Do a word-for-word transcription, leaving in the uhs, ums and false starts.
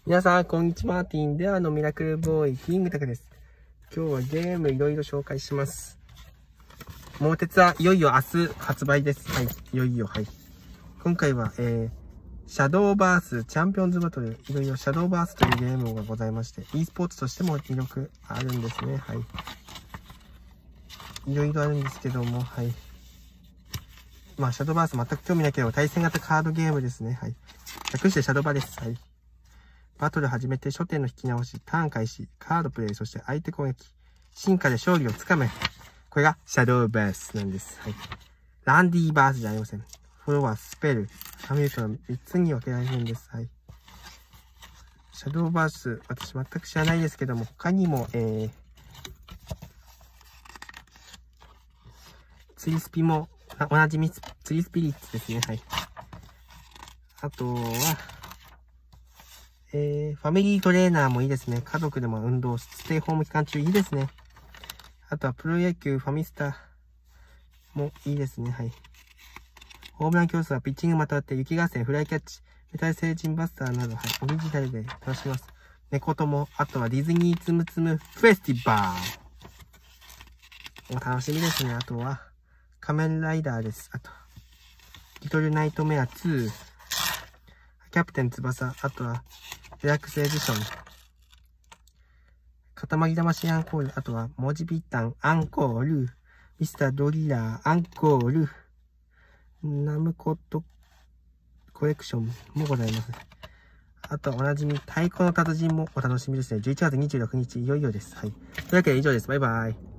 皆さん、こんにちは。ティーンではのミラクルボーイ、キングタクです。今日はゲームいろいろ紹介します。桃鉄はいよいよ明日発売です。はい。いよいよ、はい。今回は、えー、シャドーバースチャンピオンズバトル、いろいろシャドーバースというゲームがございまして、e スポーツとしても魅力あるんですね。はい。いろいろあるんですけども、はい。まあ、シャドーバース全く興味なければ対戦型カードゲームですね。はい。略してシャドバです。はい。バトル始めて初手の引き直し、ターン開始、カードプレイ、そして相手攻撃、進化で勝利をつかめ。これがシャドウバースなんです。はい。ランディーバースじゃありません。フォロワー、スペル、アミュートのみっつに分けられるんです。はい。シャドウバース、私全く知らないですけども、他にも、えー、釣りスピも、おなじみ釣りスピリッツですね。はい。あとは、えー、ファミリートレーナーもいいですね。家族でも運動、ステイホーム期間中いいですね。あとはプロ野球ファミスタもいいですね。はい。ホームラン競争はピッチングまたがって雪合戦、フライキャッチ、メタル星人バスターなど、はい、オリジナルで楽しめます。猫友、あとはディズニーつむつむフェスティバー。楽しみですね。あとは、仮面ライダーです。あと、リトルナイトメアツー、キャプテン翼、あとは、デラックスエディション、塊魂アンコール、あとは、文字ビッタンアンコール、ミスタードリラーアンコール、ナムコットコレクションもございます。あとはおなじみ、太鼓の達人もお楽しみですね。じゅういちがつにじゅうろくにち、いよいよです。はい。というわけで以上です。バイバイ。